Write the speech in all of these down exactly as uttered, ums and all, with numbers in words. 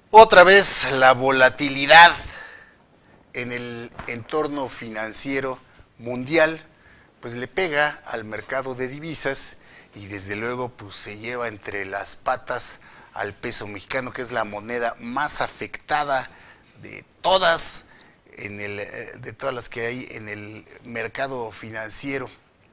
Otra vez la volatilidad en el entorno financiero mundial pues le pega al mercado de divisas y desde luego pues se lleva entre las patas al peso mexicano, que es la moneda más afectada de todas en el, de todas las que hay en el mercado financiero.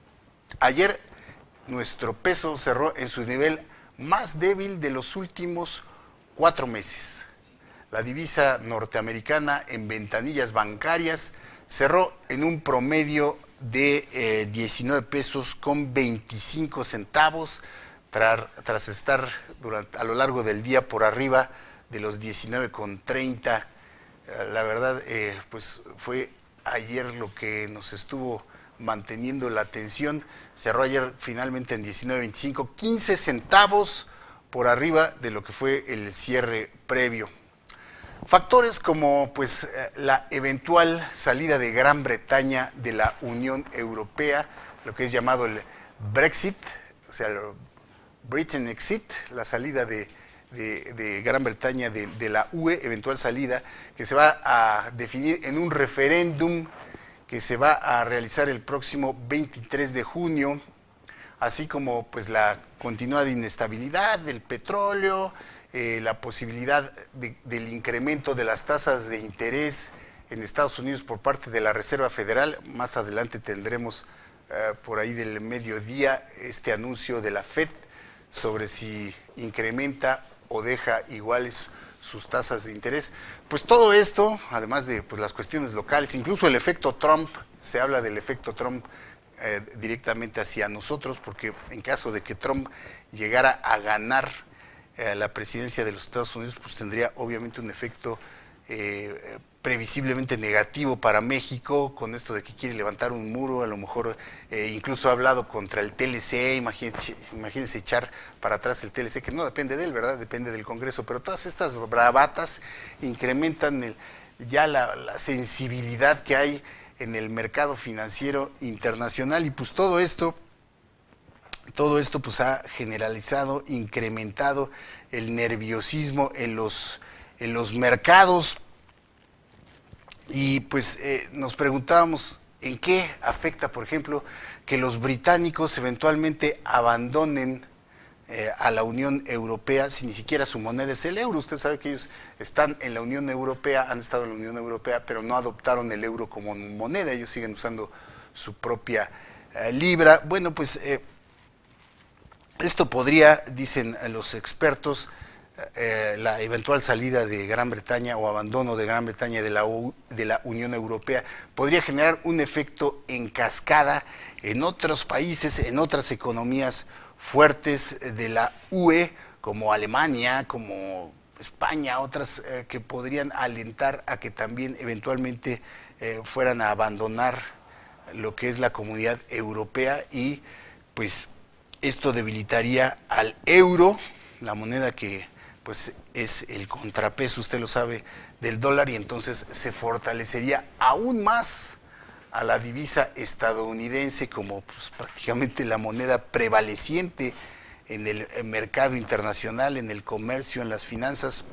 Ayer nuestro peso cerró en su nivel más débil de los últimos cuatro meses. La divisa norteamericana en ventanillas bancarias cerró en un promedio de eh, diecinueve pesos con veinticinco centavos, tras, tras estar durante, a lo largo del día por arriba de los diecinueve con treinta. Eh, la verdad, eh, pues fue ayer lo que nos estuvo manteniendo la atención. Cerró ayer finalmente en diecinueve veinticinco, quince centavos por arriba de lo que fue el cierre previo. Factores como pues la eventual salida de Gran Bretaña de la Unión Europea, lo que es llamado el Brexit, o sea, el Britain Exit, la salida de, de, de Gran Bretaña de, de la U E, eventual salida, que se va a definir en un referéndum que se va a realizar el próximo veintitrés de junio, así como pues la continuada inestabilidad del petróleo, eh, la posibilidad de, del incremento de las tasas de interés en Estados Unidos por parte de la Reserva Federal. Más adelante tendremos eh, por ahí del mediodía este anuncio de la Fed sobre si incrementa o deja iguales sus tasas de interés. Pues todo esto, además de pues, las cuestiones locales, incluso el efecto Trump, se habla del efecto Trump eh, directamente hacia nosotros, porque en caso de que Trump llegara a ganar eh, la presidencia de los Estados Unidos, pues tendría obviamente un efecto eh, previsiblemente negativo para México, con esto de que quiere levantar un muro, a lo mejor eh, incluso ha hablado contra el T L C, imagínense, imagínense echar para atrás el T L C, que no depende de él, ¿verdad? Depende del Congreso, pero todas estas bravatas incrementan el, ya la, la sensibilidad que hay en el mercado financiero internacional, y pues todo esto, todo esto pues ha generalizado, incrementado el nerviosismo en los, en los mercados. Y pues eh, nos preguntábamos en qué afecta, por ejemplo, que los británicos eventualmente abandonen eh, a la Unión Europea si ni siquiera su moneda es el euro. Usted sabe que ellos están en la Unión Europea, han estado en la Unión Europea, pero no adoptaron el euro como moneda, ellos siguen usando su propia eh, libra. Bueno, pues eh, esto podría, dicen los expertos, Eh, la eventual salida de Gran Bretaña o abandono de Gran Bretaña de la, U, de la Unión Europea podría generar un efecto en cascada en otros países, en otras economías fuertes de la U E, como Alemania, como España, otras eh, que podrían alentar a que también eventualmente eh, fueran a abandonar lo que es la Comunidad Europea, y pues esto debilitaría al euro, la moneda que pues es el contrapeso, usted lo sabe, del dólar, y entonces se fortalecería aún más a la divisa estadounidense como pues, prácticamente la moneda prevaleciente en el mercado internacional, en el comercio, en las finanzas,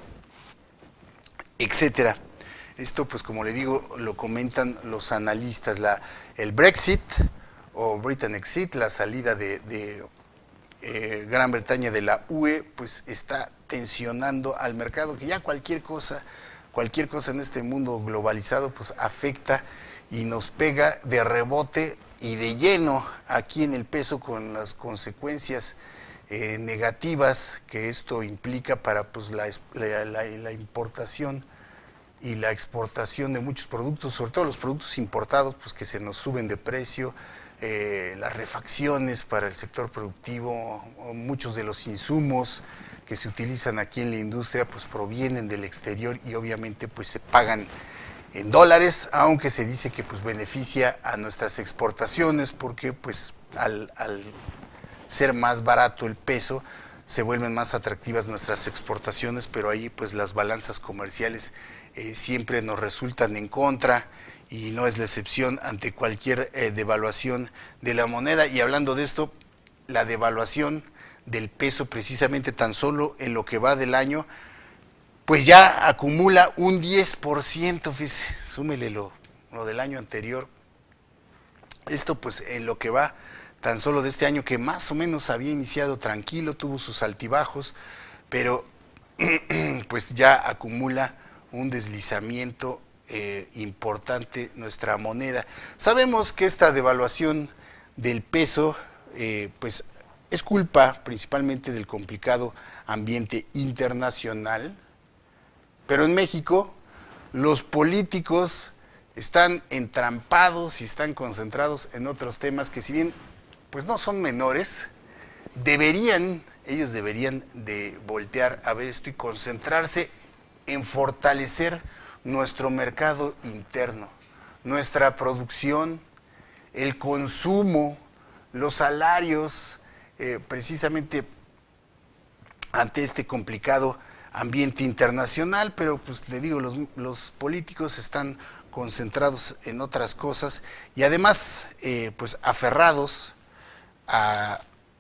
etcétera. Esto, pues como le digo, lo comentan los analistas. La, el Brexit o Britain Exit, la salida de, de eh, Gran Bretaña de la U E, pues está tensionando al mercado, que ya cualquier cosa, cualquier cosa en este mundo globalizado, pues afecta y nos pega de rebote y de lleno aquí en el peso, con las consecuencias eh, negativas que esto implica para pues, la, la, la, la importación y la exportación de muchos productos, sobre todo los productos importados, pues que se nos suben de precio, eh, las refacciones para el sector productivo, muchos de los insumos que se utilizan aquí en la industria pues provienen del exterior y obviamente pues se pagan en dólares, aunque se dice que pues beneficia a nuestras exportaciones, porque pues al, al ser más barato el peso se vuelven más atractivas nuestras exportaciones, pero ahí pues las balanzas comerciales eh, siempre nos resultan en contra, y no es la excepción ante cualquier eh, devaluación de la moneda. Y hablando de esto, la devaluación del peso precisamente tan solo en lo que va del año pues ya acumula un diez por ciento, fíjese, súmele lo, lo del año anterior. Esto pues en lo que va tan solo de este año, que más o menos había iniciado tranquilo, tuvo sus altibajos, pero pues ya acumula un deslizamiento eh, importante nuestra moneda. Sabemos que esta devaluación del peso eh, pues es culpa principalmente del complicado ambiente internacional, pero en México los políticos están entrampados y están concentrados en otros temas que, si bien pues no son menores, deberían, ellos deberían de voltear a ver esto y concentrarse en fortalecer nuestro mercado interno, nuestra producción, el consumo, los salarios, eh, precisamente ante este complicado ambiente internacional, pero pues le digo, los, los políticos están concentrados en otras cosas y además eh, pues aferrados a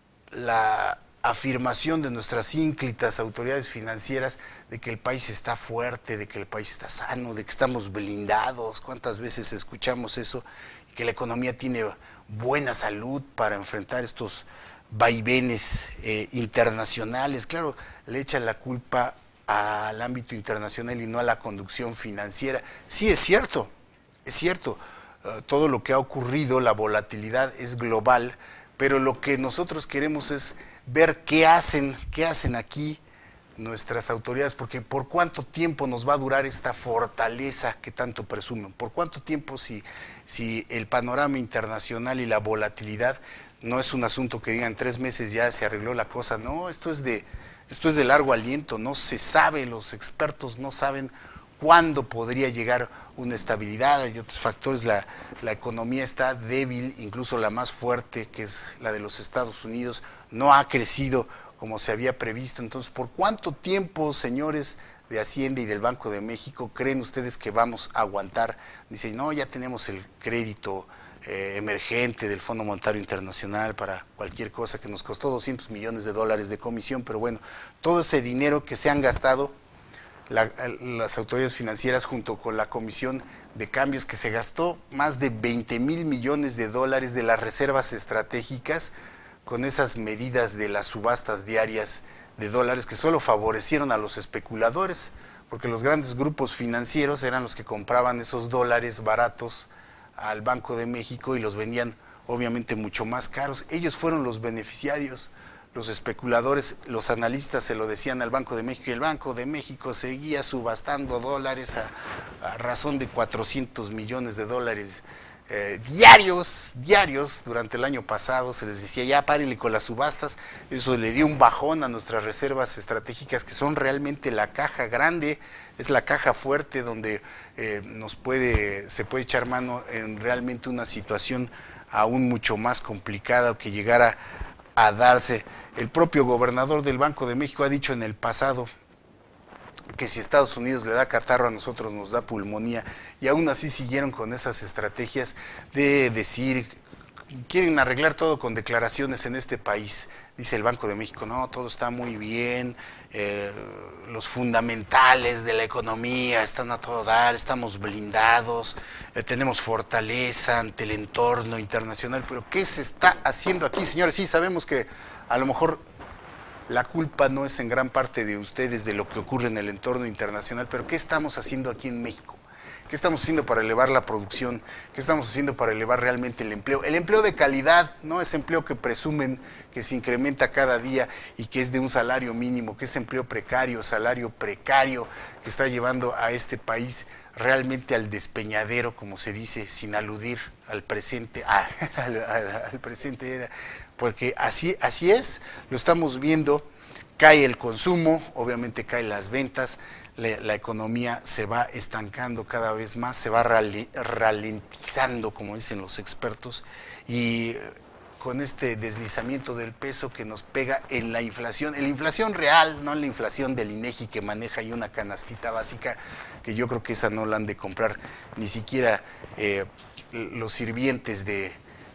la afirmación de nuestras ínclitas autoridades financieras de que el país está fuerte, de que el país está sano, de que estamos blindados. ¿Cuántas veces escuchamos eso? Que la economía tiene buena salud para enfrentar estos vaivenes eh, internacionales. Claro, le echan la culpa al ámbito internacional y no a la conducción financiera. Sí, es cierto, es cierto, uh, todo lo que ha ocurrido, la volatilidad es global, pero lo que nosotros queremos es ver qué hacen, qué hacen aquí nuestras autoridades, porque por cuánto tiempo nos va a durar esta fortaleza que tanto presumen, por cuánto tiempo si, si el panorama internacional y la volatilidad no es un asunto que digan tres meses ya se arregló la cosa, no, esto es de, esto es de largo aliento, no se sabe, los expertos no saben cuándo podría llegar una estabilidad, hay otros factores, la, la economía está débil, incluso la más fuerte, que es la de los Estados Unidos, no ha crecido como se había previsto. Entonces, ¿por cuánto tiempo, señores de Hacienda y del Banco de México, creen ustedes que vamos a aguantar? Dicen, no, ya tenemos el crédito eh, emergente del Fondo Monetario Internacional para cualquier cosa que nos costó doscientos millones de dólares de comisión, pero bueno, todo ese dinero que se han gastado La, las autoridades financieras junto con la Comisión de Cambios, que se gastó más de veinte mil millones de dólares de las reservas estratégicas con esas medidas de las subastas diarias de dólares que solo favorecieron a los especuladores, porque los grandes grupos financieros eran los que compraban esos dólares baratos al Banco de México y los vendían obviamente mucho más caros. Ellos fueron los beneficiarios. Los especuladores, los analistas se lo decían al Banco de México y el Banco de México seguía subastando dólares a, a razón de cuatrocientos millones de dólares eh, diarios, diarios durante el año pasado. Se les decía, ya párenle con las subastas. Eso le dio un bajón a nuestras reservas estratégicas, que son realmente la caja grande, es la caja fuerte donde eh, nos puede, se puede echar mano en realmente una situación aún mucho más complicada que llegara a darse. El propio gobernador del Banco de México ha dicho en el pasado que si Estados Unidos le da catarro, a nosotros nos da pulmonía, y aún así siguieron con esas estrategias de decir, quieren arreglar todo con declaraciones en este país. Dice el Banco de México, no, todo está muy bien, eh, los fundamentales de la economía están a todo dar, estamos blindados, eh, tenemos fortaleza ante el entorno internacional, pero ¿qué se está haciendo aquí, señores? Sí, sabemos que a lo mejor la culpa no es en gran parte de ustedes de lo que ocurre en el entorno internacional, pero ¿qué estamos haciendo aquí en México? ¿Qué estamos haciendo para elevar la producción? ¿Qué estamos haciendo para elevar realmente el empleo? El empleo de calidad, no ese empleo que presumen que se incrementa cada día y que es de un salario mínimo, que es empleo precario, salario precario, que está llevando a este país realmente al despeñadero, como se dice, sin aludir al presente, ah, al, al, al presente, porque así, así es, lo estamos viendo, cae el consumo, obviamente caen las ventas, la, la economía se va estancando cada vez más, se va ralentizando, como dicen los expertos, y con este deslizamiento del peso que nos pega en la inflación, en la inflación real, no en la inflación del INEGI que maneja ahí una canastita básica, que yo creo que esa no la han de comprar ni siquiera eh, los sirvientes de,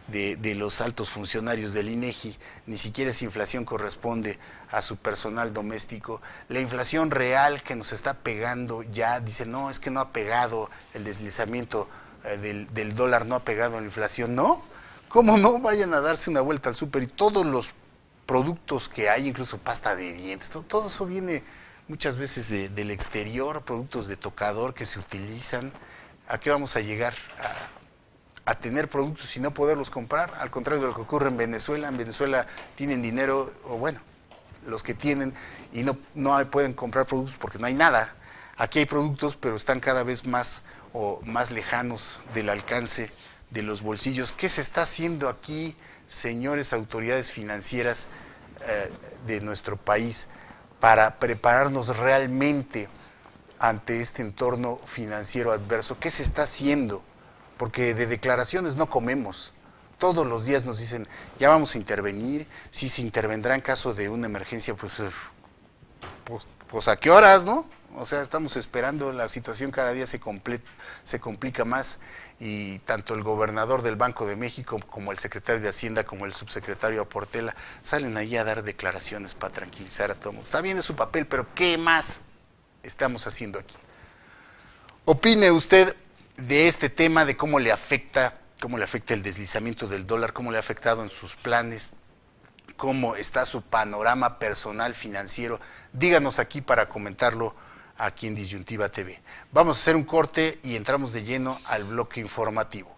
de, de los altos funcionarios del INEGI, ni siquiera esa inflación corresponde a su personal doméstico. La inflación real que nos está pegando ya, dice, no, es que no ha pegado el deslizamiento eh, del, del dólar, no ha pegado la inflación. No, ¿cómo no? Vayan a darse una vuelta al súper y todos los productos que hay, incluso pasta de dientes, todo, todo eso viene muchas veces de, del exterior, productos de tocador que se utilizan. ¿A qué vamos a llegar? A, a tener productos y no poderlos comprar, al contrario de lo que ocurre en Venezuela. En Venezuela tienen dinero, o bueno, los que tienen, y no, no hay, pueden comprar productos porque no hay nada. Aquí hay productos, pero están cada vez más, o más lejanos del alcance de los bolsillos. ¿Qué se está haciendo aquí, señores autoridades financieras eh, de nuestro país, para prepararnos realmente ante este entorno financiero adverso? ¿Qué se está haciendo? Porque de declaraciones no comemos. Todos los días nos dicen, ya vamos a intervenir, si se intervendrá en caso de una emergencia, pues, pues, pues ¿a qué horas, no? O sea, estamos esperando, la situación cada día se, comple se complica más, y tanto el gobernador del Banco de México como el secretario de Hacienda como el subsecretario Portela salen ahí a dar declaraciones para tranquilizar a todos. Está bien, es su papel, pero ¿qué más estamos haciendo aquí? Opine usted de este tema, de cómo le afecta, cómo le afecta el deslizamiento del dólar, cómo le ha afectado en sus planes, cómo está su panorama personal financiero. Díganos aquí para comentarlo aquí en Disyuntiva T V. Vamos a hacer un corte y entramos de lleno al bloque informativo.